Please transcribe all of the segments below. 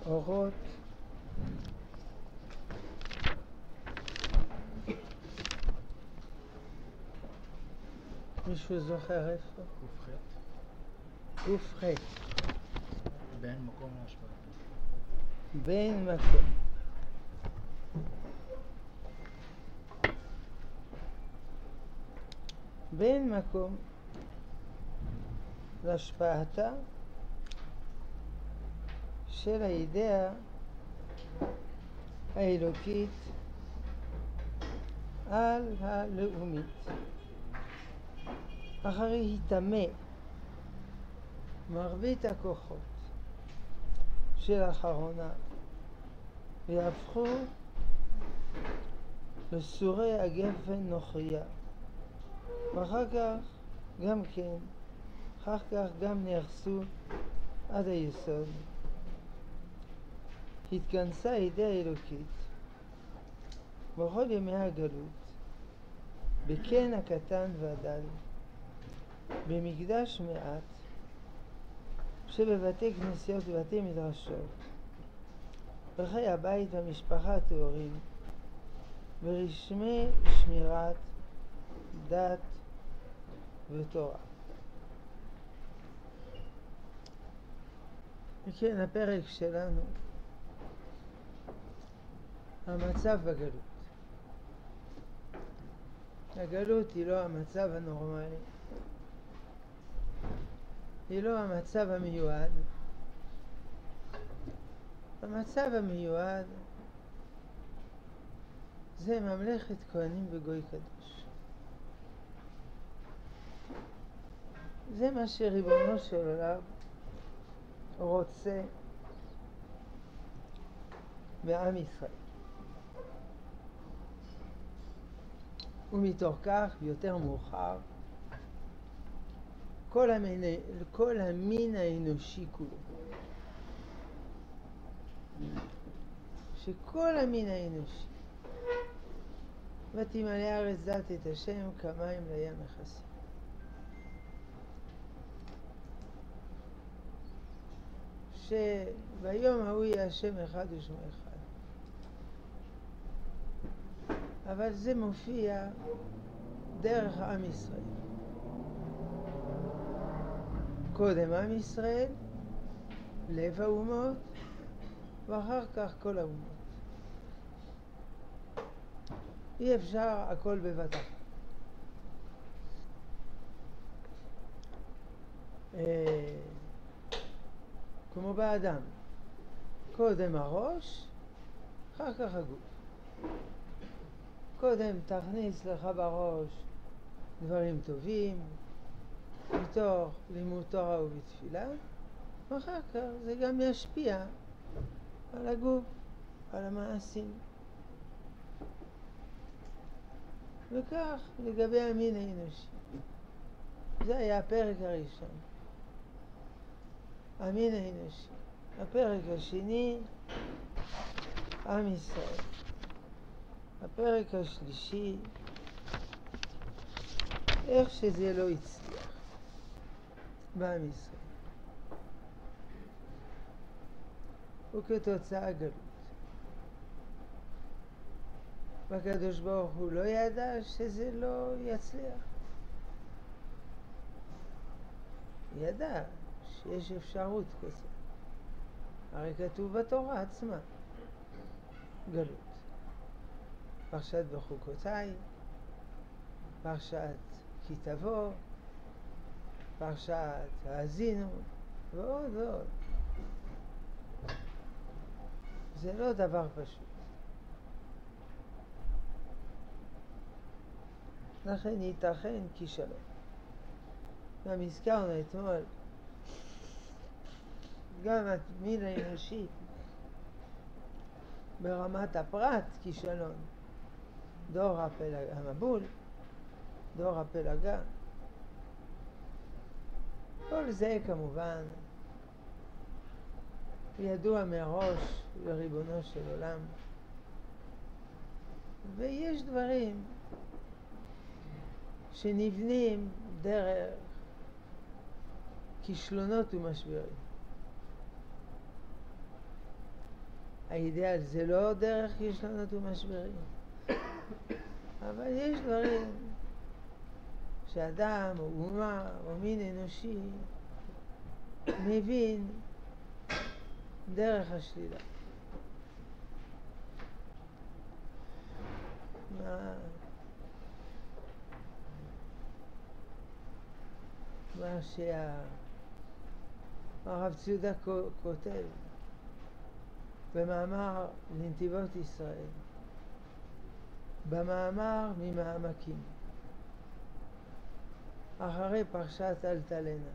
אורות. מישהו זוכר איפה? ק"ח. בין מקום להשפעה. בין מקום. בין מקום להשפעתה של האידאה האלוקית על הלאומית. אחרי התאמה מרבית הכוחות של האחרונה והפכו לסורי הגפן נוכריה, ואחר כך גם נהרסו עד היסוד. התכנסה האידאה האלוקית בכל ימי הגלות בקן הקטן והדל, במקדש מעט שבבתי כנסיות ובתי מדרשות, בחיי הבית והמשפחה הטהורים, ברשמי שמירת דת ותורה. וכן, הפרק שלנו, המצב בגלות. הגלות היא לא המצב הנורמלי, היא לא המצב המיועד. המצב המיועד זה ממלכת כהנים וגוי קדוש. זה מה שריבונו של עולם רוצה בעם ישראל. ומתוך כך, יותר מאוחר, כל המין האנושי כולו, שכל המין האנושי ותמלא הארץ דת את השם כמים לים מכסים. שביום ההוא יהיה השם אחד ושמו אחד. אבל זה מופיע דרך עם ישראל. קודם עם ישראל, לב האומות, ואחר כך כל האומות. אי אפשר הכל בבת אחת. כמו באדם, קודם הראש, אחר כך הגוף. קודם תכניס לך בראש דברים טובים, מתוך לימוד תורה ובתפילה, ואחר כך זה גם ישפיע על הגוף, על המעשים. וכך לגבי המין האנושי. זה היה הפרק הראשון, המין האנושי. הפרק השני, עם ישראל. הפרק השלישי, איך שזה לא הצליח בעם ישראל. וכתוצאה גלות. והקדוש ברוך הוא לא ידע שזה לא יצליח. ידע שיש אפשרות כזאת. הרי כתוב בתורה עצמה, גלות. פרשת בחוקותיי, פרשת כי תבוא, פרשת האזינו, ועוד ועוד. זה לא דבר פשוט. לכן ייתכן כישלון. גם הזכרנו אתמול, גם המין האנושי ברמת הפרט כישלון. דור המבול, דור הפלגה. כל זה כמובן ידוע מראש לריבונו של עולם. ויש דברים שנבנים דרך כישלונות ומשברים. האידאל זה לא דרך כישלונות ומשברים, אבל יש דברים שאדם או אומה או מין אנושי מבין דרך השלילה. מה שהרב ציודה כותב במאמר לנתיבות ישראל, במאמר ממעמקים, אחרי פרשת אלטלנה,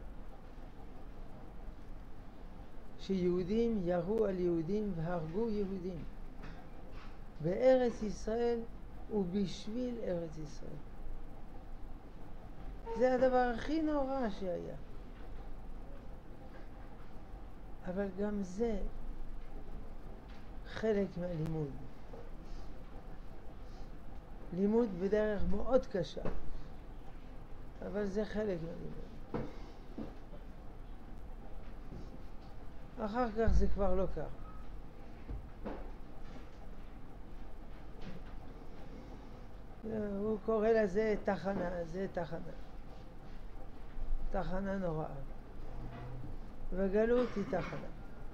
שיהודים ירו על יהודים והרגו יהודים בארץ ישראל ובשביל ארץ ישראל. זה הדבר הכי נורא שהיה. אבל גם זה חלק מהלימוד. לימוד בדרך מאוד קשה, אבל זה חלק מהלימוד. אחר כך זה כבר לא כך. הוא קורא לזה תחנה, זה תחנה. תחנה נוראה. וגלות היא תחנה.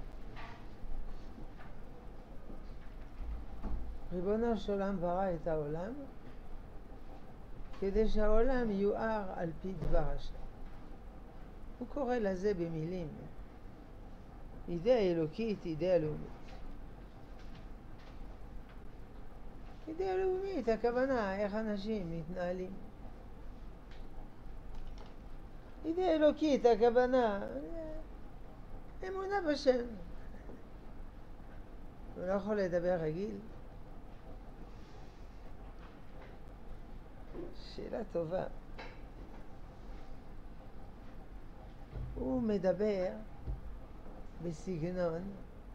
ריבונו של עולם ברא את העולם כדי שהעולם יואר על פי דבר השם. הוא קורא לזה במילים אידאה אלוקית, אידאה לאומית. אידאה לאומית, הכוונה איך אנשים מתנהלים. אידאה אלוקית, הכוונה אמונה בשם. הוא לא יכול לדבר רגיל. שאלה טובה. הוא מדבר בסגנון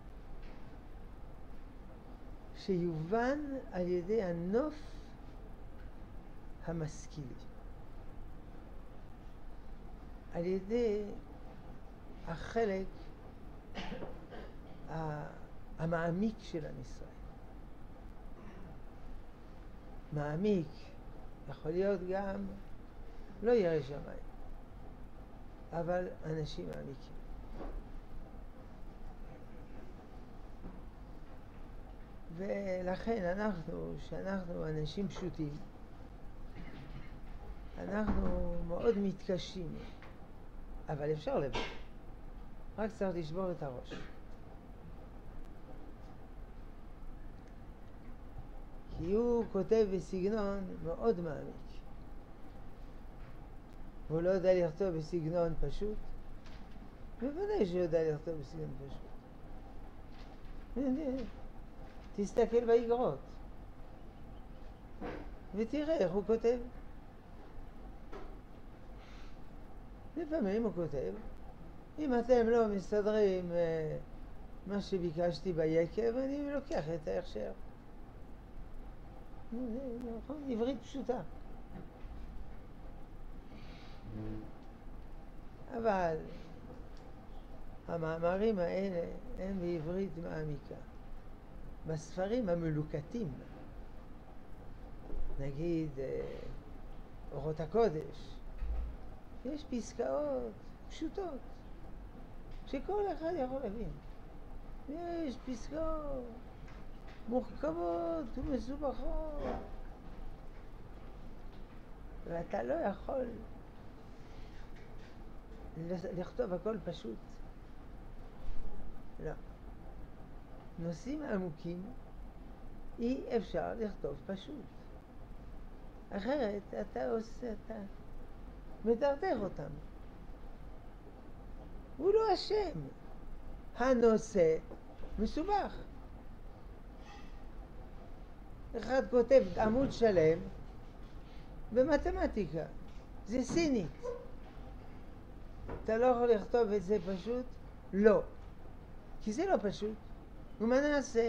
שיובן על ידי הנוף המשכילי, על ידי החלק המעמיק של עם ישראל. מעמיק יכול להיות גם לא ירא שמיים, אבל אנשים מעמיקים. ולכן שאנחנו אנשים פשוטים, אנחנו מאוד מתקשים, אבל אפשר לבד. רק צריך לשבור את הראש. כי הוא כותב בסגנון מאוד מעמיק. הוא לא יודע לכתוב בסגנון פשוט. בוודאי שהוא יודע לכתוב בסגנון פשוט. תסתכל באגרות ותראה איך הוא כותב. לפעמים הוא כותב, אם אתם לא מסתדרים מה שביקשתי ביקב, אני לוקח את ההכשר. נכון, עברית פשוטה. אבל המאמרים האלה הם בעברית מעמיקה. בספרים המלוקטים, נגיד אורות הקודש, יש פסקאות פשוטות שכל אחד יכול להבין. יש פסקאות מורכבות ומסובכות, ואתה לא יכול לכתוב הכל פשוט. לא. נושאים עמוקים אי אפשר לכתוב פשוט. אחרת אתה מדרדר אותם. הוא לא אשם. הנושא מסובך. אחד כותב עמוד שלם במתמטיקה. זה סינית. אתה לא יכול לכתוב את זה פשוט? לא. כי זה לא פשוט. ומה נעשה?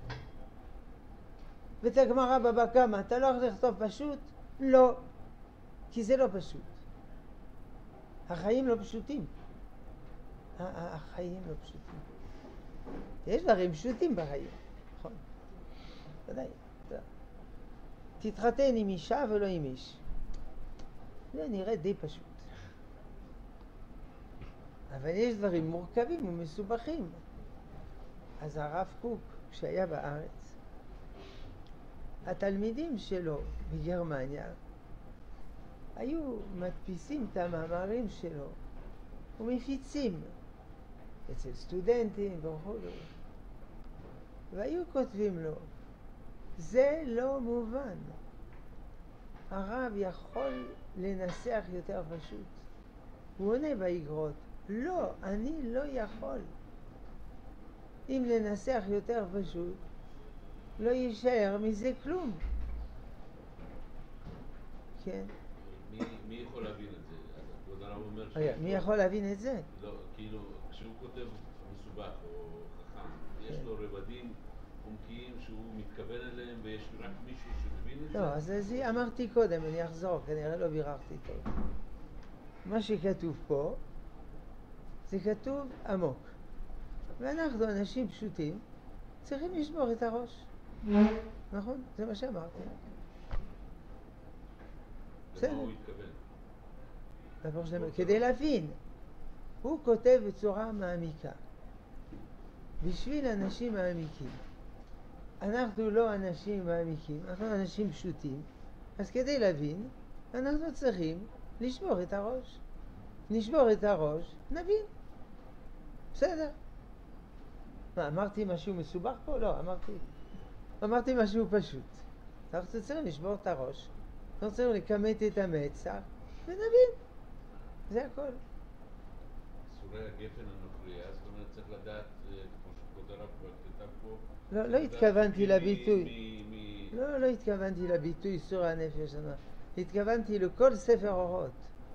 ואת הגמרא בבא קמא, אתה לא יכול לכתוב פשוט? לא. כי זה לא פשוט. החיים לא פשוטים. החיים לא פשוטים. יש דברים פשוטים בחיים, נכון? ודאי. תתחתן עם אישה ולא עם איש. זה נראה די פשוט. אבל יש דברים מורכבים ומסובכים. אז הרב קוק, כשהיה בארץ, התלמידים שלו בגרמניה היו מדפיסים את המאמרים שלו ומפיצים אצל סטודנטים וכו'. והיו כותבים לו, זה לא מובן. הרב יכול לנסח יותר פשוט. הוא עונה באגרות, לא, אני לא יכול. אם ננסח יותר פשוט, לא יישאר מזה כלום. כן. מי יכול להבין את זה? כבוד הרב אומר מי יכול להבין את זה? לא, כאילו, כשהוא כותב מסובך או חכם, יש לו רבדים עומקיים שהוא מתכוון אליהם ויש רק מישהו שמבין את זה? לא, אז אמרתי קודם, אני אחזור, כנראה לא ביררתי טוב. מה שכתוב פה, זה כתוב עמוק. ואנחנו, אנשים פשוטים, צריכים לשבור את הראש. נכון? זה מה שאמרתי. למה הוא התכוון? כדי להבין. הוא כותב בצורה מעמיקה. בשביל אנשים מעמיקים. אנחנו לא אנשים מעמיקים, אנחנו אנשים פשוטים. אז כדי להבין, אנחנו צריכים לשבור את הראש. נשבור את הראש, נבין. בסדר. מה, אמרתי משהו מסובך פה? לא, אמרתי משהו פשוט. אנחנו צריכים לשבור את הראש, אנחנו צריכים לכמת את המצח, ונבין. זה הכל. סורי הגפן הנוכריה, זאת אומרת צריך לדעת, כמו שכבוד הרב כבר כתב פה, לא התכוונתי לביטוי. לא התכוונתי לביטוי סור הנפש. התכוונתי לכל ספר אורות.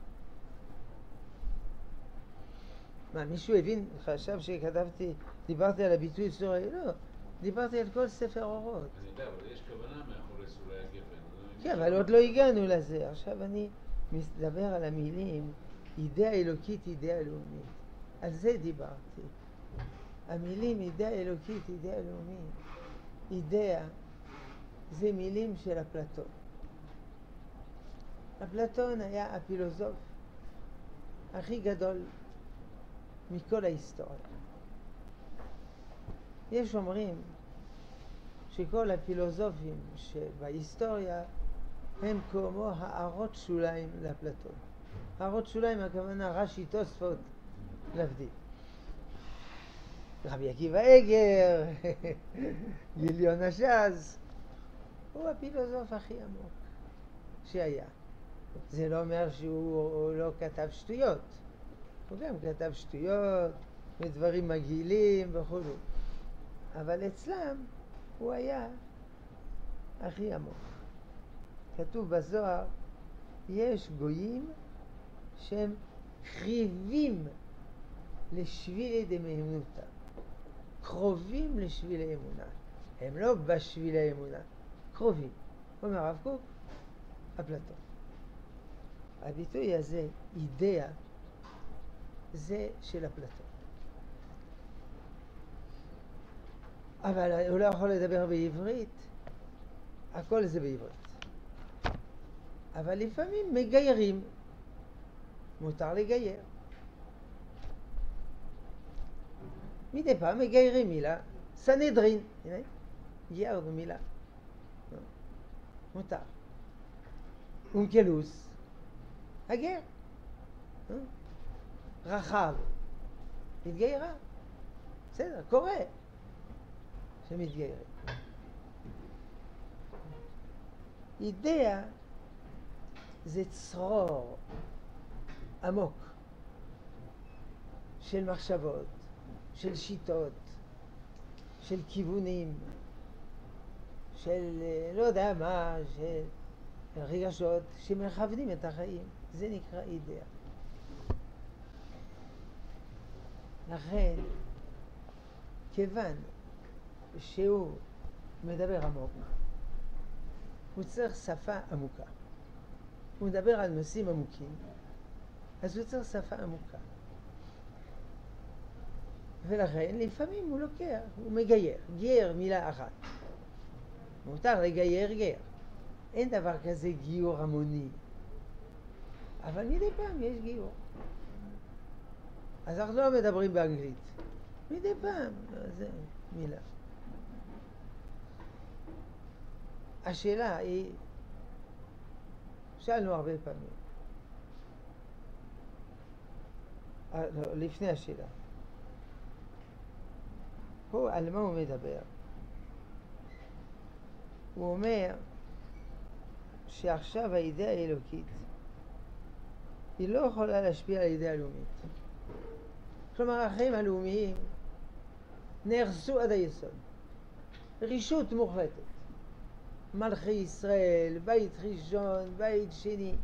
מה, מישהו הבין, חשב דיברתי על הביטוי סור, לא, דיברתי על כל ספר אורות. אני יודע, אבל יש כוונה מאחורי סורי הגפן. כן, אבל עוד לא הגענו לזה. עכשיו אני מדבר על המילים, אידאה אלוקית, אידאה לאומית. על זה דיברתי. המילים אידאה אלוקית, אידאה לאומית. אידאה זה מילים של אפלטון. אפלטון היה הפילוסוף הכי גדול מכל ההיסטוריה. יש אומרים שכל הפילוסופים שבהיסטוריה הם כמו הערות שוליים לאפלטון. הערות שוליים הכוונה רש"י תוספות להבדיל. רבי עקיבא אגר, גיליון הש"ז, הוא הפילוסוף הכי עמוק שהיה. זה לא אומר שהוא לא כתב שטויות. הוא גם כתב שטויות ודברים מגעילים וכו'. אבל אצלם הוא היה הכי עמוק. כתוב בזוהר, יש גויים שהם קריבים לשבילי דמאמנותא. קרובים לשבילי אמונה. הם לא בשבילי האמונה, קרובים. אומר הרב קוק, אפלטון. הביטוי הזה, אידאה, זה של אפלטון. אבל הוא לא יכול לדבר בעברית, הכל זה בעברית. אבל לפעמים מגיירים, מותר לגייר. מדי פעם מגיירים מילה, סנהדרין, הנה, גיירנו מילה. מותר. אונקלוס, הגר. רחב, התגיירה. בסדר, קורה שמתגיירים. אידאה זה צרור עמוק של מחשבות, של שיטות, של כיוונים, של לא יודע מה, של רגשות שמכוונים את החיים. זה נקרא אידאה. לכן, כיוון שהוא מדבר עמוק, הוא צריך שפה עמוקה. הוא מדבר על נושאים עמוקים, אז הוא צריך שפה עמוקה. ולכן לפעמים הוא לוקח, הוא מגייר. גייר מילה אחת. מותר לגייר גר. אין דבר כזה גיור המוני. אבל מדי פעם יש גיור. אז אנחנו לא מדברים באנגלית. מדי פעם, זה מילה. השאלה היא, שאלנו הרבה פעמים. לא, לפני השאלה. פה על מה הוא מדבר? הוא אומר שעכשיו האידאה האלוקית היא לא יכולה להשפיע על האידאה הלאומית. כלומר, החיים הלאומיים נהרסו עד היסוד. רישות מוחלטת. מלכי ישראל, בית ראשון, בית שני.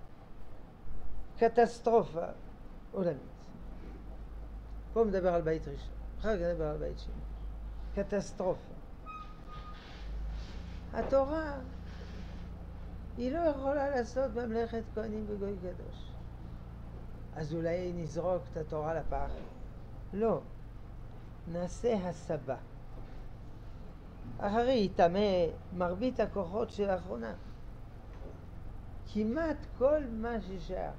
קטסטרופה עולמית. פה מדבר על בית ראשון, אחר כך מדבר על בית שני. קטסטרופה. התורה היא לא יכולה לעשות ממלכת כהנים וגוי קדוש. אז אולי נזרוק את התורה לפח? לא. נעשה הסבה. אחרי יטמא מרבית הכוחות של האחרונה. כמעט כל מה ששייך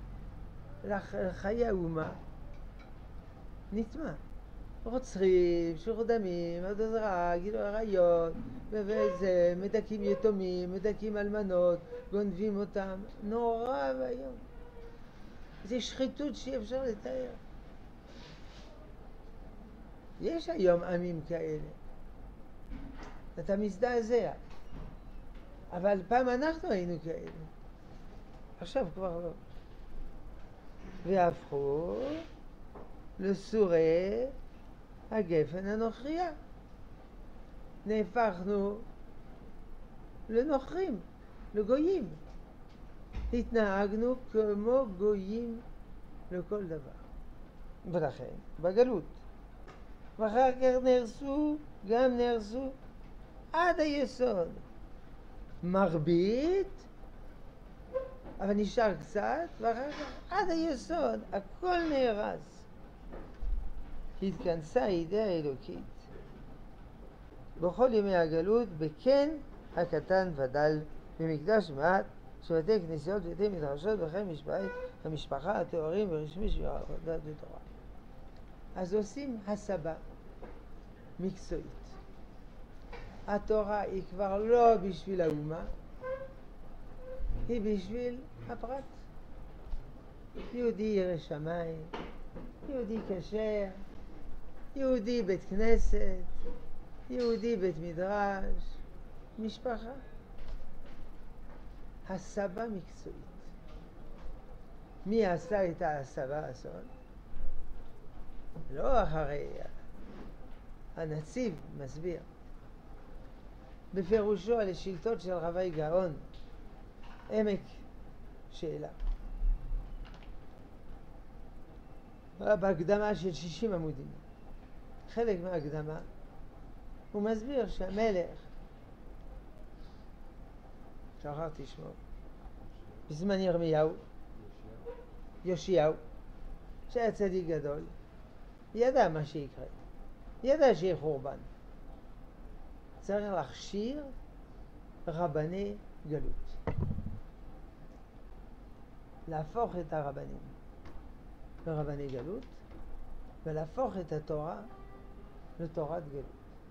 לחיי האומה נטמא. רוצחים, שפיכות דמים, עבודות זרה, גילוי עריות, וזה, מדכאים יתומים, מדכאים אלמנות, גונבים אותם. נורא והיום. זה שחיתות שאי אפשר לתאר. יש היום עמים כאלה. אתה מזדעזע. אבל פעם אנחנו היינו כאלה. עכשיו כבר לא. והפכו לסורי הגפן הנוכריה. נהפכנו לנוכרים, לגויים. התנהגנו כמו גויים לכל דבר. ולכן, בגלות. ואחר כך נהרסו עד היסוד. מרבית, אבל נשאר קצת, ואחר כך עד היסוד, הכל נהרס. התכנסה האידאה האלוקית בכל ימי הגלות, בכן הקטן ודל, במקדש מעט, שבתי כנסיות ובתי מדרשות וכן המשפחה, התוארים ורשמי שמירת דת ותורה. אז עושים הסבה מקצועית. התורה היא כבר לא בשביל האומה, היא בשביל הפרט. יהודי ירא שמיים, יהודי כשר, יהודי בית כנסת, יהודי בית מדרש, משפחה. הסבה מקצועית. מי עשה את ההסבה הזאת? לא אחרי. הנציב מסביר בפירושו על השאילתות של רבי גאון, עמק שאלה. בהקדמה של 60 עמודים. חלק מההקדמה הוא מסביר שהמלך, שכחתי שמו, בזמן ירמיהו, יאשיהו, שהיה צדיק גדול, ידע מה שיקרה, ידע שיהיה חורבן. צריך להכשיר רבני גלות, להפוך את הרבנים לרבני גלות ולהפוך את התורה לתורת גלות,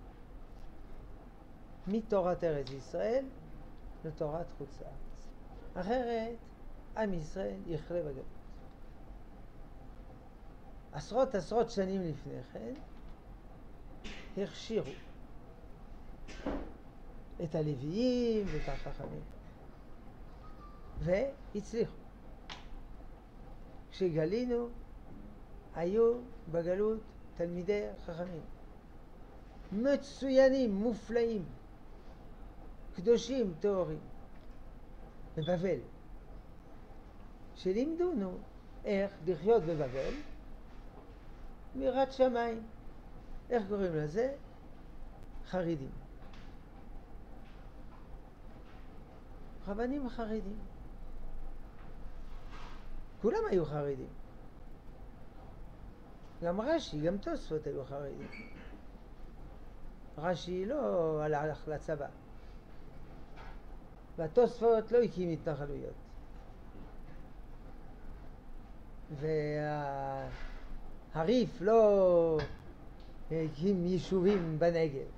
מתורת ארץ ישראל לתורת חוץ לארץ. אחרת עם ישראל יחלה בגלות. עשרות שנים לפני כן הכשירו את הלוויים ואת החכמים והצליחו. כשגלינו היו בגלות תלמידי חכמים מצוינים, מופלאים, קדושים, טהורים, בבבל, שלימדונו איך לחיות בבבל מיראת שמיים. איך קוראים לזה? חרדים. רבנים חרדים. כולם היו חרדים. גם רש"י, גם תוספות היו חרדים. רש"י לא הלך לצבא. והתוספות לא הקים התנחלויות. והריף לא הקים יישובים בנגב.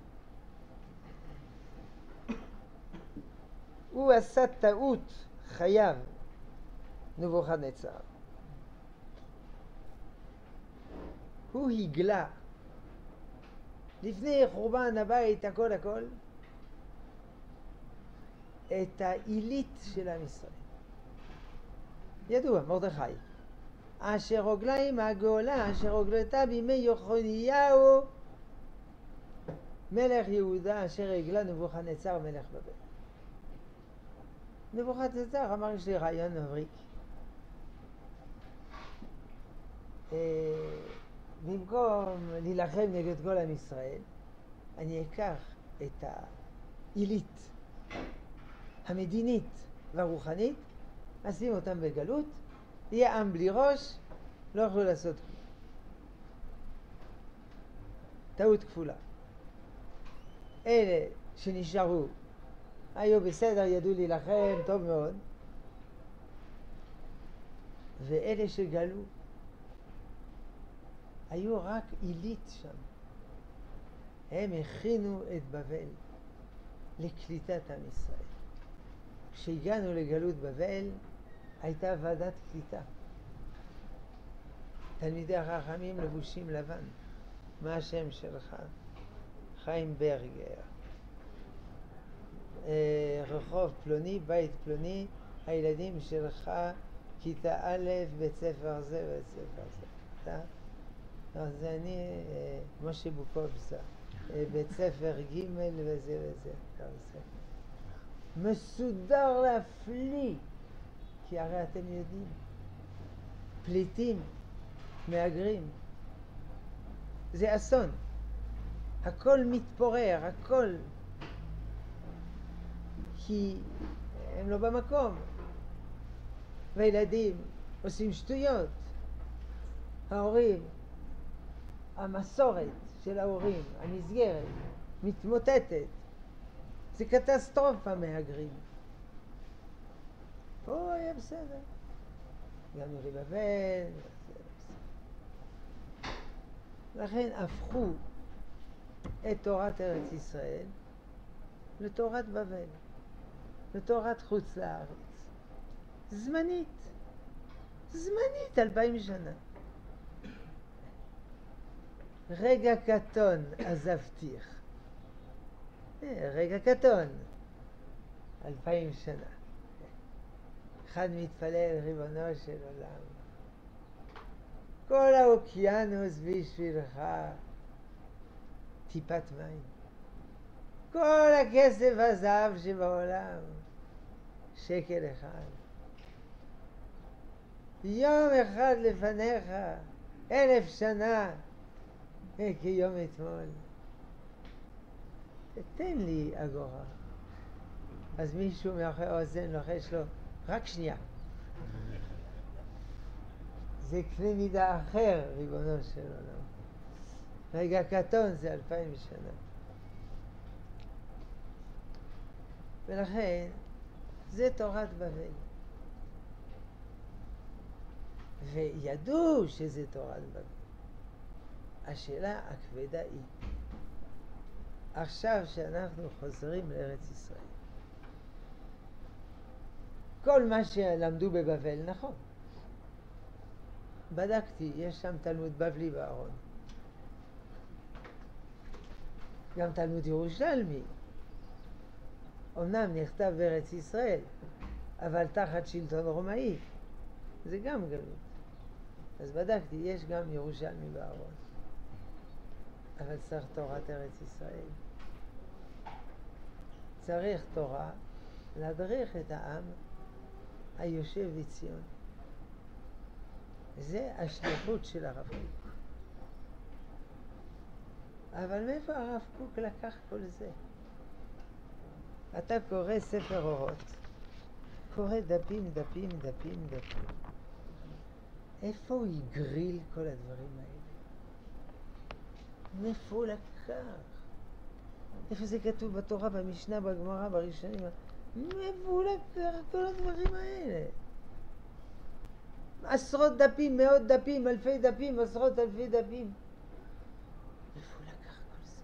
הוא עשה טעות חייו, נבוכדנצר. הוא הגלה לפני חורבן הבית הכל את העילית של עם ישראל. ידוע, מרדכי. אשר רגליים הגאולה אשר רגלתה בימי יחזקאל מלך יהודה אשר הגלה נבוכדנצר מלך בבל. נבוכדנצר אמר, יש לי רעיון מבריק. במקום להילחם נגד כל עם ישראל, אני אקח את העילית המדינית והרוחנית, אשים אותם בגלות, יהיה עם בלי ראש, לא יוכלו לעשות כלום. טעות כפולה. אלה שנשארו היו בסדר, ידעו להילחם טוב מאוד, ואלה שגלו היו רק עילית שם. הם הכינו את בבל לקליטת עם ישראל. כשהגענו לגלות בבל הייתה ועדת קליטה. תלמידי החכמים לבושים לבן. מה השם שלך? חיים ברגר. רחוב פלוני, בית פלוני, הילדים שלך כיתה א', בית ספר זה ובית ספר זה. אתה? אז אני משה בוקובזה, בית ספר ג' וזה וזה. מסודר להפליא, כי הרי אתם יודעים, פליטים, מהגרים, זה אסון. הכל מתפורר, הכל, כי הם לא במקום. והילדים עושים שטויות. ההורים, המסורת של ההורים, המסגרת, מתמוטטת. זה קטסטרופה מהגרים. פה היה בסדר. גם לבבל. לכן הפכו את תורת ארץ ישראל לתורת בבל, לתורת חוץ לארץ. זמנית. זמנית 2000 שנה. רגע קטון עזבתיך. רגע קטון. 2000 שנה. אחד מתפלל ריבונו של עולם. כל האוקיינוס בשבילך טיפת מים. כל הכסף הזהב שבעולם שקל אחד. יום אחד לפניך 1000 שנה כיום אתמול. תן לי אגורה. אז מישהו מאחורי האוזן לוחש לו, רק שנייה. זה קנה מידה אחר, ריבונו של עולם. רגע קטון זה 2000 שנה. ולכן זה תורת בבל. וידעו שזה תורת בבל. השאלה הכבדה היא, עכשיו שאנחנו חוזרים לארץ ישראל, כל מה שלמדו בבבל נכון. בדקתי, יש שם תלמוד בבלי בארון. גם תלמוד ירושלמי. אמנם נכתב בארץ ישראל, אבל תחת שלטון רומאי. זה גם גלות. אז בדקתי, יש גם ירושלמי בארון. אבל צריך תורת ארץ ישראל. צריך תורה להדריך את העם היושב בציון. זה השליחות של הרב קוק. אבל מאיפה הרב קוק לקח כל זה? אתה קורא ספר אורות, קורא דפים. איפה הוא הגריל כל הדברים האלה? מאיפה הוא לקח? איפה זה כתוב בתורה, במשנה, בגמרא, בראשונים? מאיפה הוא לקח כל הדברים האלה? עשרות דפים, מאות דפים, אלפי דפים, עשרות אלפי דפים. מאיפה הוא לקח כל זה?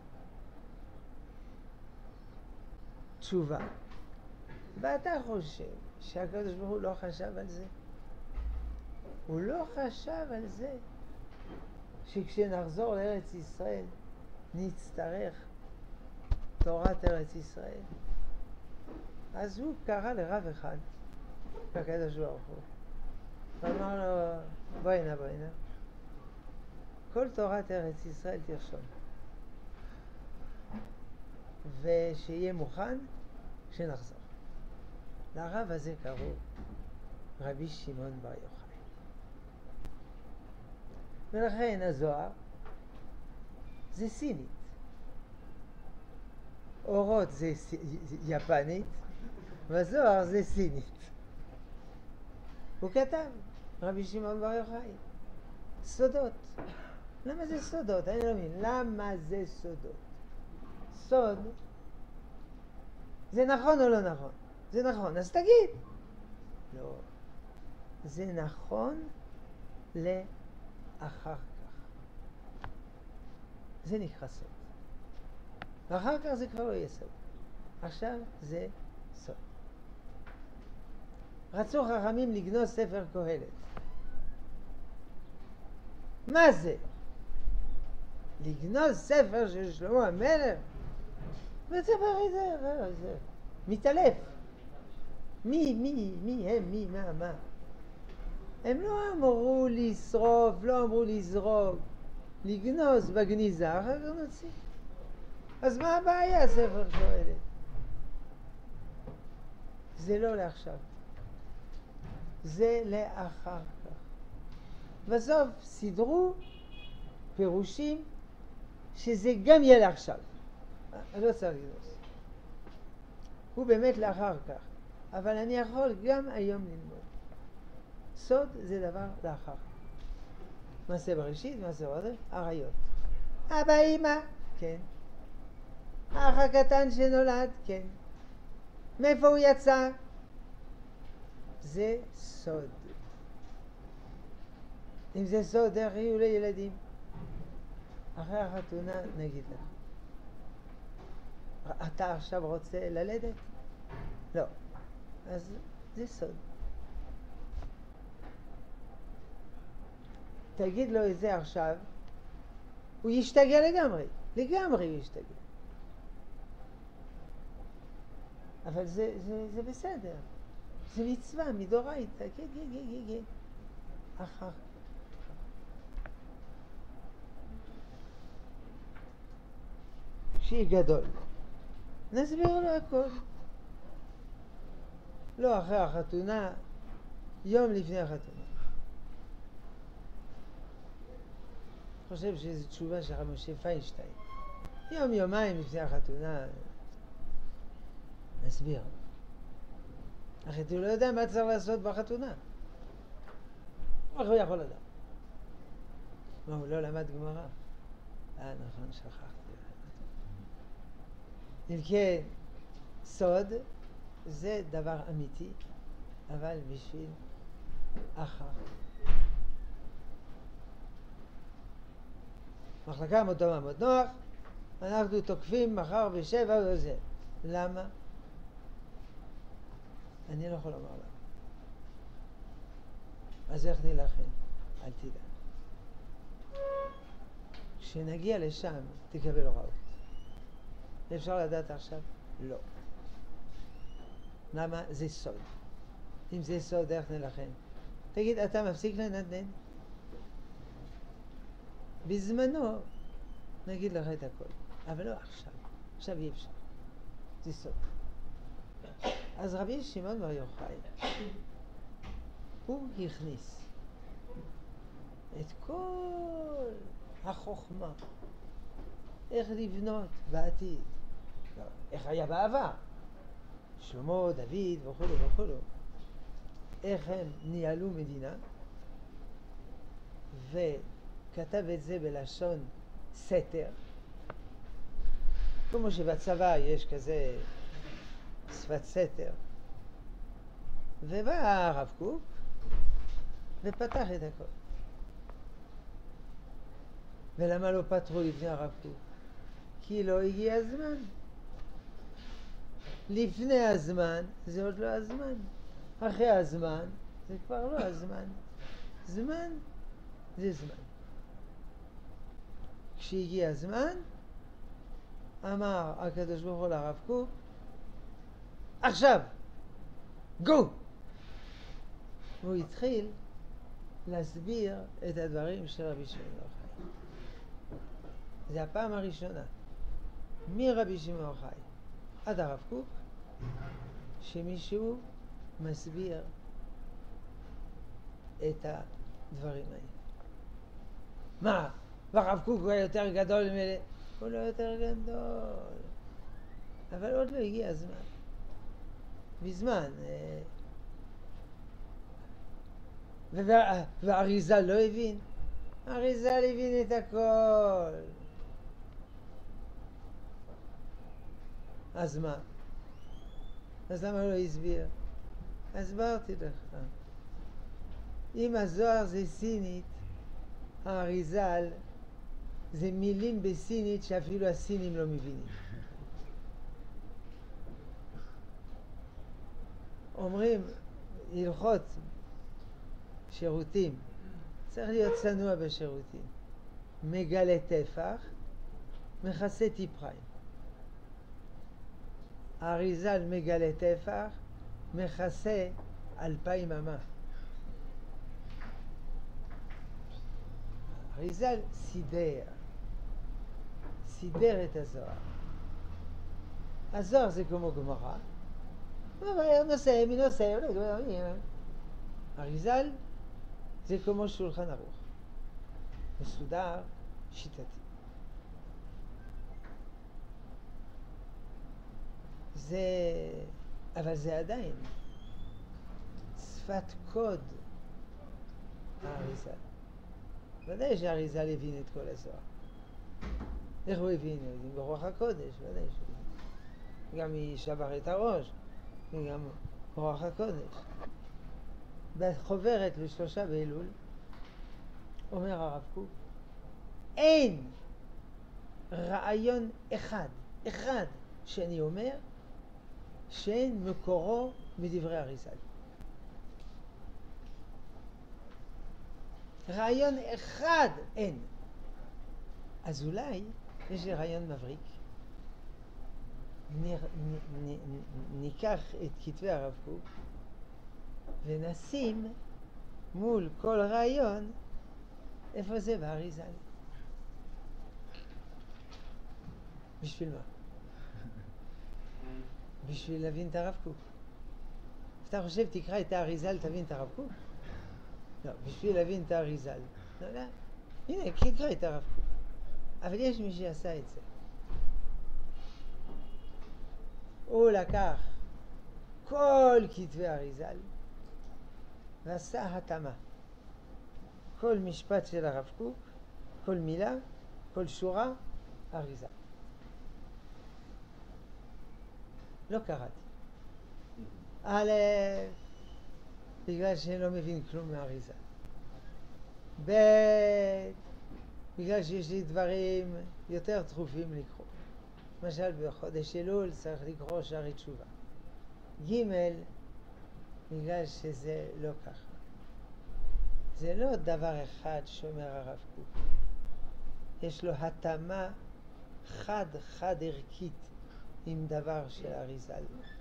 תשובה. ואתה חושב שהקדוש ברוך הוא לא חשב על זה? הוא לא חשב על זה שכשנחזור לארץ ישראל נצטרך תורת ארץ ישראל. אז הוא קרא לרב אחד בקדוש ברוך הוא ואמר לו, בוא הנה, כל תורת ארץ ישראל תרשום ושיהיה מוכן כשנחזור. לרב הזה קראו רבי שמעון בר יוחאי. ולכן הזוהר זה סינית, אורות זה יפנית, והזוהר זה סינית. הוא כתב, רבי שמעון בר יוחאי, סודות. למה זה סודות? אני לא מבין. למה זה סודות? סוד, זה נכון או לא נכון? זה נכון, אז תגיד. לא. זה נכון לאחר כך. זה נקרא סוד. ואחר כך זה כבר לא יהיה סוד. עכשיו זה סוד. רצו חכמים לגנוז ספר קהלת. מה זה? לגנוז ספר של שלמה המלך? וזה מתעלף. מי הם? מה? הם לא אמרו לשרוף, לא אמרו לזרוק. לגנוז בגניזה, אחר כך נוציא. אז מה הבעיה, ספר קהלת? זה לא לעכשיו. זה לאחר כך. בסוף סידרו פירושים שזה גם יהיה לעכשיו. אני לא צריך לגנוז. הוא באמת לאחר כך. אבל אני יכול גם היום ללמוד. סוד זה דבר לאחר. מעשה בראשית, מעשה בראשית, עריות. אבא, אמא, כן. האח הקטן שנולד, כן. מאיפה הוא יצא? זה סוד. אם זה סוד, איך יהיו לילדים? אחרי החתונה נגיד לך. אתה עכשיו רוצה ללדת? לא. אז זה סוד. תגיד לו את זה עכשיו, הוא ישתגע לגמרי הוא ישתגע. אבל זה בסדר. זה מצווה, מדאורייתא, כן. אחר. שיהיה גדול. נסביר לו הכל. לא אחרי החתונה, יום לפני החתונה. אני חושב שזו תשובה של רב משה פיינשטיין. יומיים לפני החתונה, נסביר. אחרת הוא לא יודע מה צריך לעשות בחתונה. איך הוא יכול לדעת? מה, הוא לא למד גמרא? נכון, שכחתי. אם כן, סוד זה דבר אמיתי, אבל בשביל אחר. מחלקה מותו מאוד נוח, אנחנו תוקפים מחר ב7 וזה. למה? אני לא יכול לומר למה. אז איך נלחם? אל תדע. כשנגיע לשם תקבל הוראות. אפשר לדעת עכשיו? לא. למה? זה סוד. אם זה סוד, איך נלחם? תגיד, אתה מפסיק לנדנד? בזמנו נגיד לך את הכל, אבל לא עכשיו. עכשיו אי אפשר. זה סוד. אז רבי שמעון בר יוחאי, הוא הכניס את כל החוכמה, איך לבנות בעתיד, איך היה בעבר, שלמה, דוד וכו', איך הם ניהלו מדינה, וכתב את זה בלשון סתר, כמו שבצבא יש כזה שפת סתר. ובא הרב קוק ופתח את הכל. ולמה לא פתחו לפני הרב קוק? כי לא הגיע הזמן. לפני הזמן זה עוד לא הזמן. אחרי הזמן זה כבר לא הזמן. זמן זה זמן. כשהגיע הזמן, אמר הקדוש ברוך הוא לרב קוק, עכשיו, גו! והוא התחיל להסביר את הדברים של רבי שמעון בר יוחאי. זה הפעם הראשונה, מרבי שמעון בר יוחאי עד הרב קוק, שמישהו מסביר את הדברים האלה. מה? והרב קוק הוא יותר גדול ממנו? הוא לא יותר גדול, אבל עוד לא הגיע הזמן. בזמן. והאריזל לא הבין. האריזל הבין את הכל. אז מה? אז למה לא הסביר? הסברתי לך. אם הזוהר זה סינית, האריזל זה מילים בסינית שאפילו הסינים לא מבינים. אומרים הלכות שירותים, צריך להיות צנוע בשירותים. מגלה טפח, מכסה טיפחיים. האריזל מגלה טפח, מכסה 2000 אמה. האריזל סידר את הזוהר. הזוהר זה כמו גמרא, נושא מנושא, אריזל זה כמו שולחן ערוך, מסודר, שיטתי. אבל זה עדיין שפת קוד האריזל. ודאי שהאריזל הבין את כל הזוהר. איך הוא הבין? הוא הבין ברוח הקודש, ודאי שהוא הבין. גם היא שבר את הראש, וגם ברוח הקודש. בחוברת ל3 באלול, אומר הרב קוק, אין רעיון אחד שאני אומר, שאין מקורו בדברי אריזל. רעיון אחד אין. אז אולי יש לי רעיון מבריק. ניקח את כתבי הרב קוק ונשים מול כל רעיון איפה זה באריזל. בשביל מה? בשביל להבין את הרב קוק. אתה חושב תקרא את האריזל תבין את הרב קוק? לא, בשביל להבין את האריזל. לא. הנה, תקרא את הרב קוק. אבל יש מי שעשה את זה. הוא לקח כל כתבי אריזל ועשה התאמה. כל משפט של הרב קוק, כל מילה, כל שורה, אריזל. לא קראתי. א', בגלל שאני לא מבין כלום מהאריזל. ב', בגלל שיש לי דברים יותר דחופים לקרוא. למשל בחודש אלול צריך לקרוא שערי תשובה. ג', בגלל שזה לא ככה. זה לא דבר אחד שאומר הרב קוק. יש לו התאמה חד ערכית עם דבר של אריזל.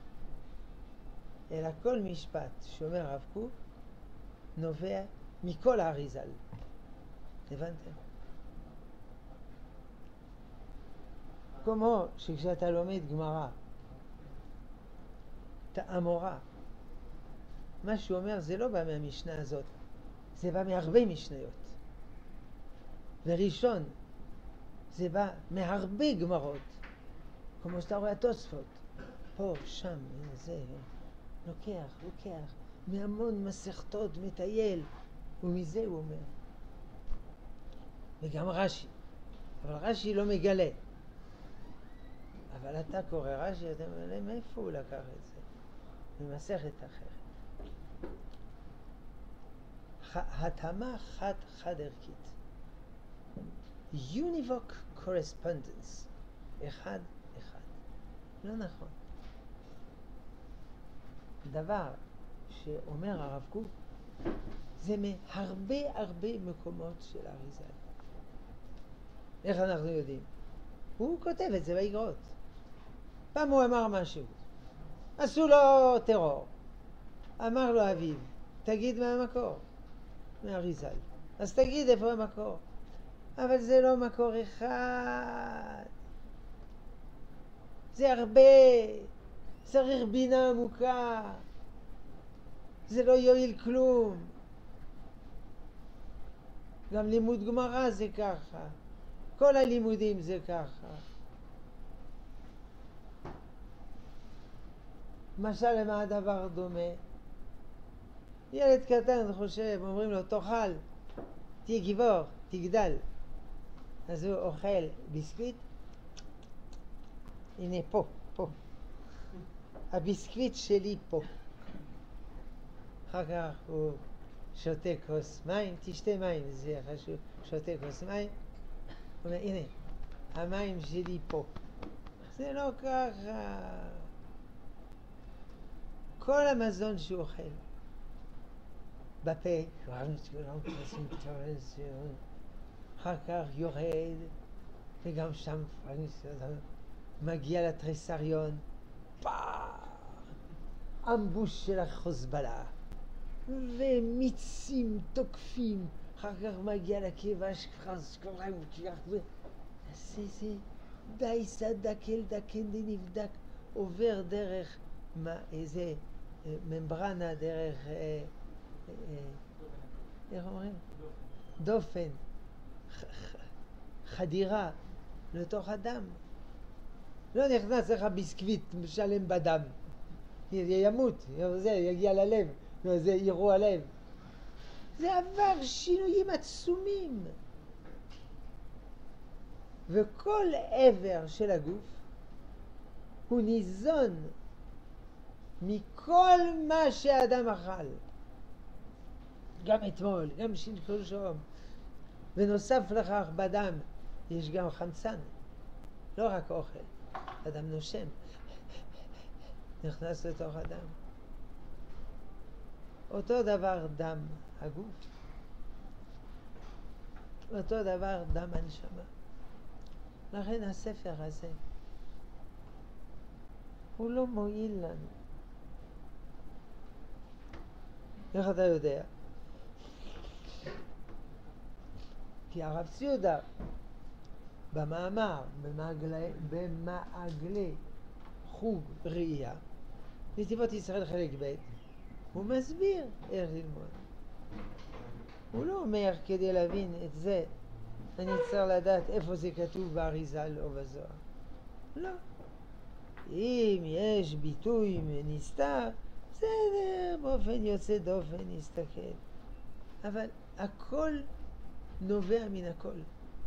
אלא כל משפט שאומר הרב קוק נובע מכל האריזל. הבנתם? כמו שכשאתה לומד גמרא, תאמורה, מה שהוא אומר זה לא בא מהמשנה הזאת, זה בא מהרבה משניות. וראשון, זה בא מהרבה גמרות, כמו שאתה רואה התוספות, פה, שם, זה, לוקח, מהמון מסכתות, מטייל, ומזה הוא אומר. וגם רש"י, אבל רש"י לא מגלה. אבל אתה קורא רש"י, אתה אומר להם, מאיפה הוא לקח את זה? ממסכת אחרת. התאמה חד ערכית. Univoc correspondence. אחד. לא נכון. דבר שאומר הרב קוק, זה מהרבה מקומות של אריזל. איך אנחנו יודעים? הוא כותב את זה באגרות. פעם הוא אמר משהו. עשו לו טרור. אמר לו אביו, תגיד מה המקור. מאריזל. אז תגיד איפה המקור. אבל זה לא מקור אחד. זה הרבה. צריך בינה עמוקה. זה לא יועיל כלום. גם לימוד גמרא זה ככה. כל הלימודים זה ככה. משל למה הדבר דומה? ילד קטן חושב, אומרים לו, תאכל, תהיה גיבור, תגדל. אז הוא אוכל ביסקוויט. הנה פה. הביסקוויט שלי פה. אחר כך הוא שותה כוס מים, תשתה מים, זה חשוב, שותה כוס מים. הוא אומר, הנה, המים שלי פה. זה לא ככה. כל המזון שהוא אוכל בפה, אחר כך יורד, וגם שם מגיע לטרסריון, אמבוש של החוזבלה, ומיצים תוקפים, אחר כך מגיע לכבש, זה דייסה דקל דקן דנבדק, עובר דרך איזה ממברנה, דרך איך אומרים? דופן, חדירה לתוך הדם. לא נכנס לך ביסקוויט משלם בדם, ימות, זה יגיע ללב, זה אירוע לב. זה עבר שינויים עצומים. וכל עבר של הגוף הוא ניזון מכל מה שהאדם אכל. גם אתמול, גם שלשום. ונוסף לכך בדם יש גם חמצן, לא רק אוכל. אדם נושם, נכנס לתוך הדם. אותו דבר דם הגוף, אותו דבר דם הנשמה. לכן הספר הזה הוא לא מועיל לנו. איך אתה יודע? כי הרב ציודה במאמר, במעגלי חוג ראייה, נתיבות ישראל חלק ב', הוא מסביר איך ללמוד. הוא לא אומר כדי להבין את זה, אני צריך לדעת איפה זה כתוב באריזל או בזוהר. לא. אם יש ביטוי נסתר, בסדר, באופן יוצא דופן נסתכל. אבל הכל נובע מן הכל.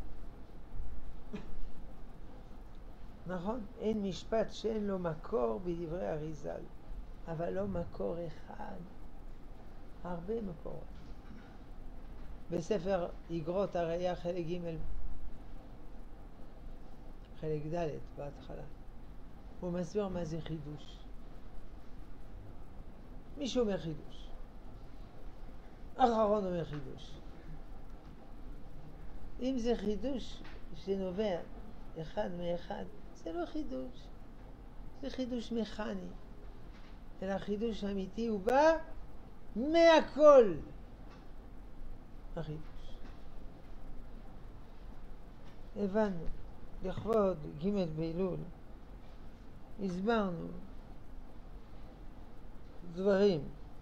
נכון? אין משפט שאין לו מקור בדברי אריזל, אבל לא מקור אחד. הרבה מקורות. בספר איגרות הראייה חלק ג' חלק ד' בהתחלה הוא מסביר מה זה חידוש. מישהו אומר חידוש, אחרון אומר חידוש. אם זה חידוש שנובע אחד מאחד, זה לא חידוש, זה חידוש מכני. אלא חידוש אמיתי הוא בא מהכל. החידוש. הבנו, לכבוד ג' באלול הסברנו דברים.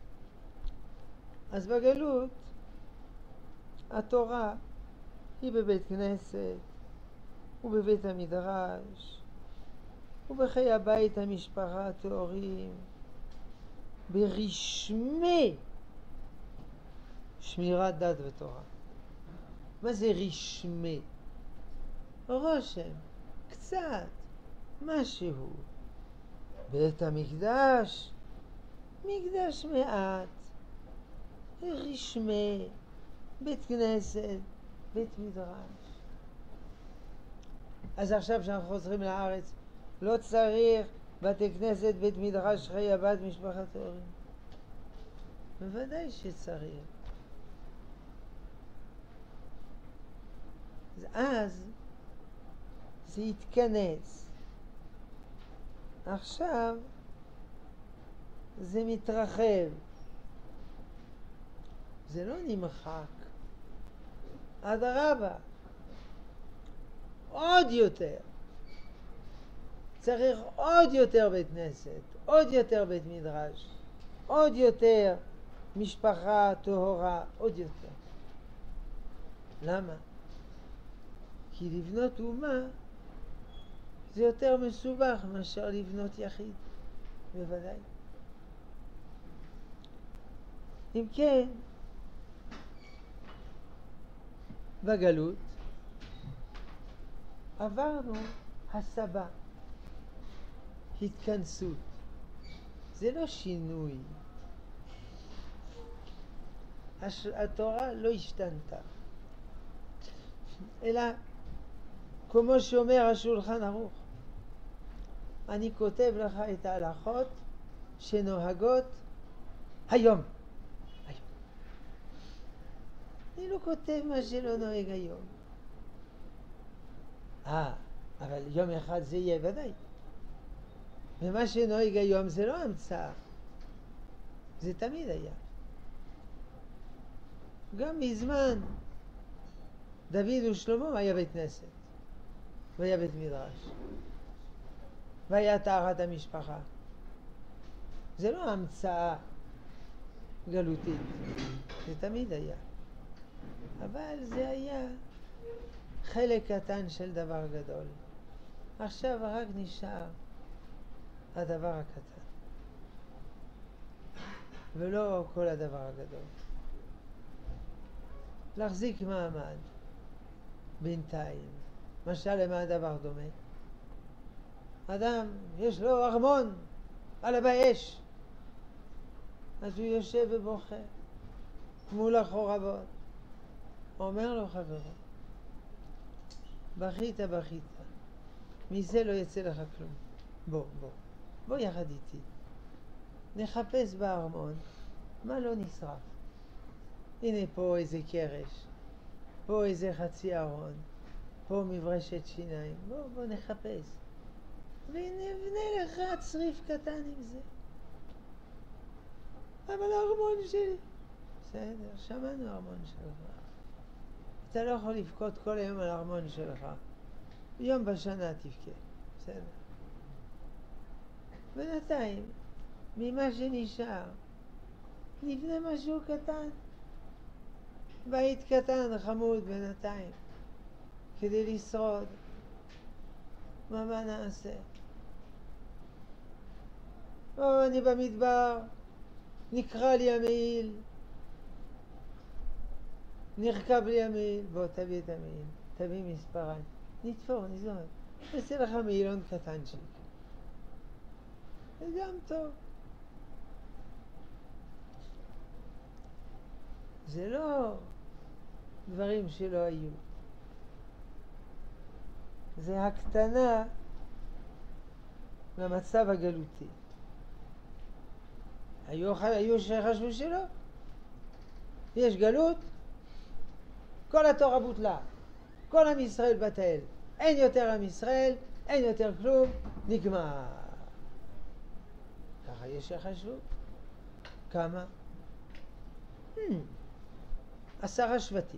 אז בגלות התורה היא בבית כנסת ובבית המדרש ובחיי הבית המשפחה הטהורים, ברשמי שמירת דת ותורה. מה זה רשמי? רושם, קצת, משהו. בית המקדש, מקדש מעט, רשמי, בית כנסת, בית מדרש. אז עכשיו כשאנחנו חוזרים לארץ, לא צריך בתי כנסת, בית מדרש, חיי הבת, משפחת הורים. בוודאי שצריך. אז זה יתכנס. עכשיו זה מתרחב. זה לא נמחק. אדרבה, עוד יותר. צריך עוד יותר בית כנסת, עוד יותר בית מדרש, עוד יותר משפחה טהורה, עוד יותר. למה? כי לבנות אומה זה יותר מסובך מאשר לבנות יחיד, בוודאי. אם כן, בגלות עברנו הסבה, התכנסות. זה לא שינוי. התורה לא השתנתה, אלא כמו שאומר השולחן ערוך, אני כותב לך את ההלכות שנוהגות היום. אני לא כותב מה שלא נוהג היום. אבל יום אחד זה יהיה ודאי. ומה שנוהג היום זה לא המצאה. זה תמיד היה. גם מזמן דוד ושלמה היה בית כנסת, והיה בית מדרש, והיה טהרת המשפחה. זה לא המצאה גלותית, זה תמיד היה. אבל זה היה חלק קטן של דבר גדול. עכשיו רק נשאר הדבר הקטן, ולא כל הדבר הגדול. להחזיק מעמד בינתיים. משל למה הדבר דומה? אדם יש לו ארמון על הבאש, אז הוא יושב ובוכה מול החורבות. אומר לו חברו, בכית, מזה לא יצא לך כלום. בוא יחד איתי, נחפש בארמון מה לא נשרף. הנה פה איזה קרש, פה איזה חצי ארון, פה מברשת שיניים. בוא נחפש ונבנה לך צריף קטן עם זה. אבל הארמון שלי, בסדר, שמענו הארמון שלך. אתה לא יכול לבכות כל היום על הארמון שלך. יום בשנה תבכה, בסדר. בינתיים, ממה שנשאר, נבנה משהו קטן. בית קטן, חמוד בינתיים, כדי לשרוד. מה נעשה? אני במדבר, נקרא לי המעיל, נרכב לי המעיל. בוא תביא את המעיל, תביא מספריים, נתפור, נזרוק, נעשה לך מעילון קטנצ'יק. זה גם טוב. זה לא דברים שלא היו. זה הקטנה למצב הגלותי. היו שחשבו שלא. יש גלות, כל התורה בוטלה, כל עם ישראל בטל, אין יותר עם ישראל, אין יותר כלום, נגמר. ככה יש שחשבו. כמה? 10 שבטים.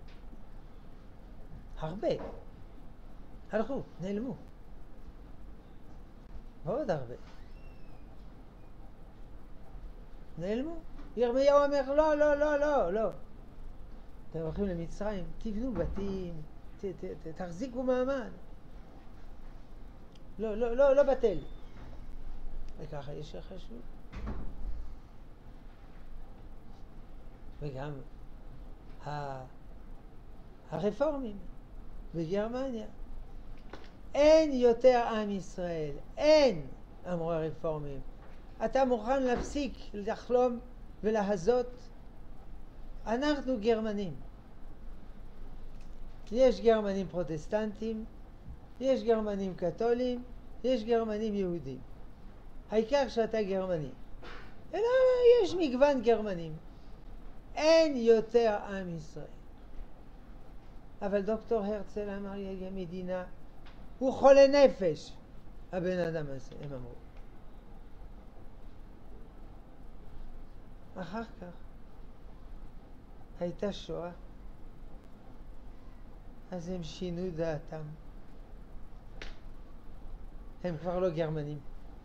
הרבה. הלכו, נעלמו. ועוד הרבה. נעלמו. ירמיהו אומר, לא. אתם הולכים למצרים, תבנו בתים, תחזיקו מעמד. לא בטל. וככה יש שחשבו. וגם הרפורמים בגרמניה, אין יותר עם ישראל, אין, אמרו הרפורמים. אתה מוכן להפסיק לחלום ולהזות? אנחנו גרמנים. יש גרמנים פרוטסטנטים, יש גרמנים קתולים, יש גרמנים יהודים. העיקר שאתה גרמני. אלא יש מגוון גרמנים. אין יותר עם ישראל. אבל דוקטור הרצל אמר, יהיה מדינה, הוא חולה נפש, הבן אדם הזה, הם אמרו. אחר כך הייתה שואה, אז הם שינו דעתם. הם כבר לא גרמנים.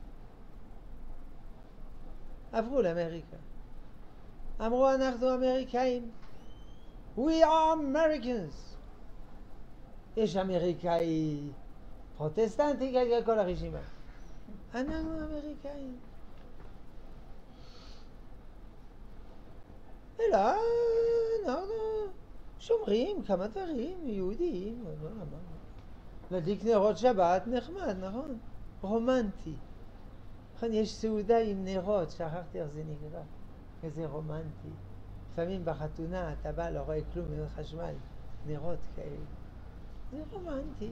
עברו לאמריקה. אמרו, אנחנו אמריקאים. We are Americans. יש אמריקאי פרוטסטנטי, כל הרשימה. אנחנו אמריקאים. אלא אנחנו שומרים כמה דברים יהודיים. להדליק נרות שבת נחמד, נכון? רומנטי. נכון, יש סעודה עם נרות, שכחתי איך זה נקרא. איזה רומנטי. לפעמים בחתונה אתה בא, לא רואה כלום, אין חשמל, נרות כאלה. זה רומנטי.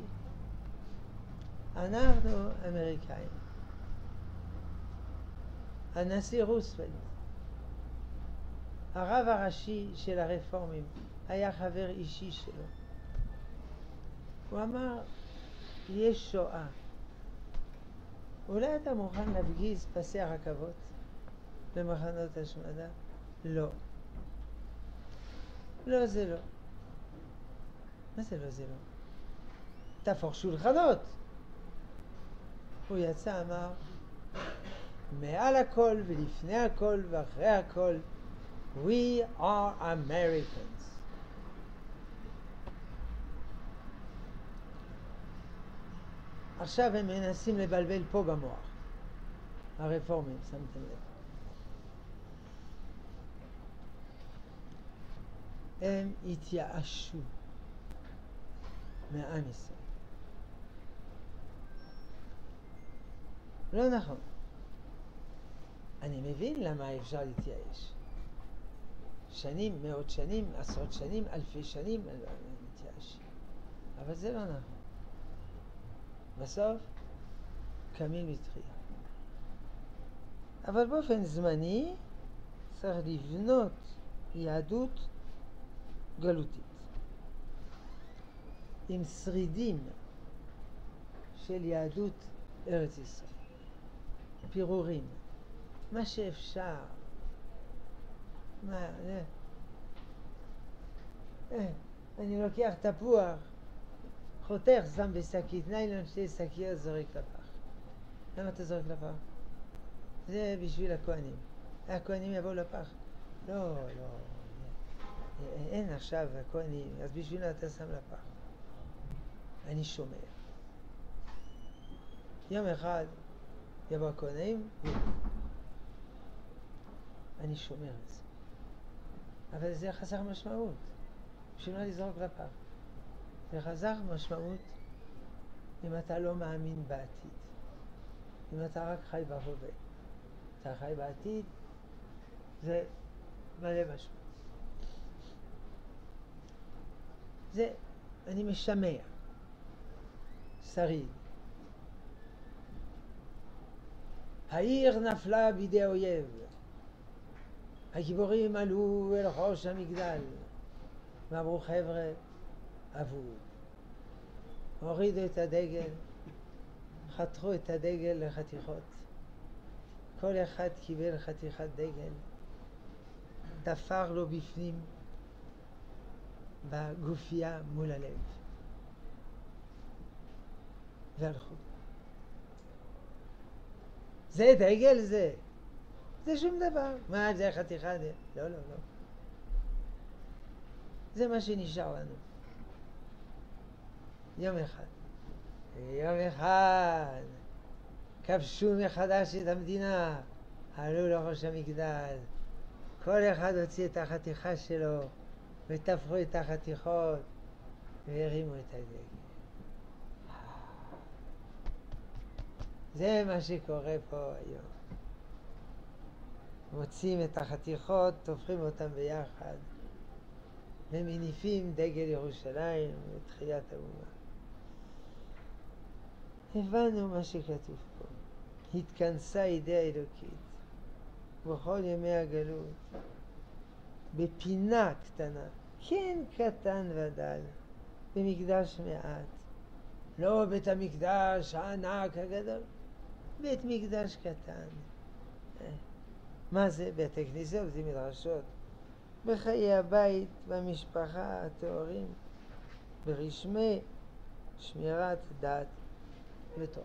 אנחנו אמריקאים. הנשיא רוסוולט, הרב הראשי של הרפורמים, היה חבר אישי שלו. הוא אמר, יש שואה. אולי אתה מוכן להפגיז פסי הרכבות במחנות השמדה? לא. לא, זה לא. מה זה לא, זה לא? תהפוך שולחנות. הוא יצא, אמר, מעל הכל ולפני הכל ואחרי הכל, We are Americans. עכשיו הם מנסים לבלבל פה במוח. הרפורמים, שמתם לב. הם התייאשו מעם ישראל. לא נכון. אני מבין למה אפשר להתייאש. שנים, מאות שנים, עשרות שנים, אלפי שנים, מתייאשים. אבל זה לא נכון. בסוף קמים לתחייה. אבל באופן זמני צריך לבנות יהדות גלותית. עם שרידים של יהדות ארץ ישראל. פירורים. מה שאפשר. מה, אני לוקח תפוח, חותך, שם בשקית ניילון, 2 שקיות, זורק לפח. למה אתה זורק לפח? זה בשביל הכהנים. הכהנים יבואו לפח. לא, לא. אין עכשיו הכהנים, אז בשביל אתה שם לפח. אני שומר. יום אחד יבוא הכהנים, אני שומר את זה. אבל זה חסר משמעות. בשביל מה לזרוק לפח? זה חסר משמעות אם אתה לא מאמין בעתיד. אם אתה רק חי בהווה. אתה חי בעתיד, זה מלא משמעות. זה, אני משמע. שריד. העיר נפלה בידי אויב. הגיבורים עלו אל ראש המגדל ואמרו, חבר'ה, אבוד. הורידו את הדגל, חתכו את הדגל לחתיכות. כל אחד קיבל חתיכת דגל, תפר לו בפנים בגופייה מול הלב. והלכו. זה דגל זה. זה שום דבר. מה זה חתיכה? לא, לא, לא. זה מה שנשאר לנו. יום אחד כבשו מחדש את המדינה, עלו לראש המגדל, כל אחד הוציא את החתיכה שלו ותפרו את החתיכות והרימו את הדגל. זה מה שקורה פה היום. מוצאים את החתיכות, תופכים אותם ביחד, ומניפים דגל ירושלים לתחיית האומה. הבנו מה שכתוב פה. התכנסה אידאה אלוקית בכל ימי הגלות, בפינה קטנה, כן קטן ודל, במקדש מעט. לא בית המקדש הענק הגדול, בית מקדש קטן. מה זה? בית הכניסות, זה מדרשות. בחיי הבית, במשפחה, התוארים, ברשמי שמירת דת ותורה.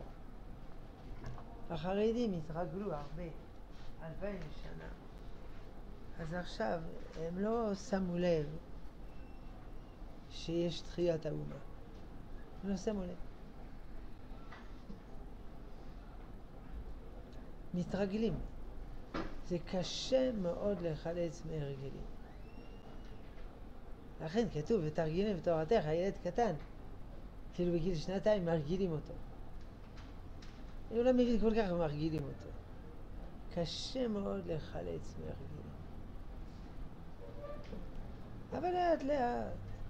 החרדים התרגלו הרבה, 2000 שנה. אז עכשיו הם לא שמו לב שיש תחיית האומה. הם לא שמו לב. מתרגלים. זה קשה מאוד לחלץ מהרגלים. לכן כתוב, ותרגילים בתורתך, הילד קטן. כאילו בגיל 2 מרגילים אותו. אני לא מבין כל כך מרגילים אותו. קשה מאוד לחלץ מהרגלים. אבל לאט לאט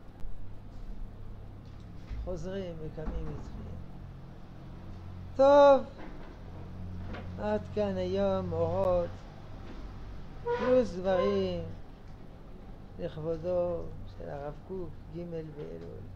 חוזרים וקמים לתחייה. טוב, עד כאן היום אורות פלוס דברים לכבודו של הרב קוק ג' באלול.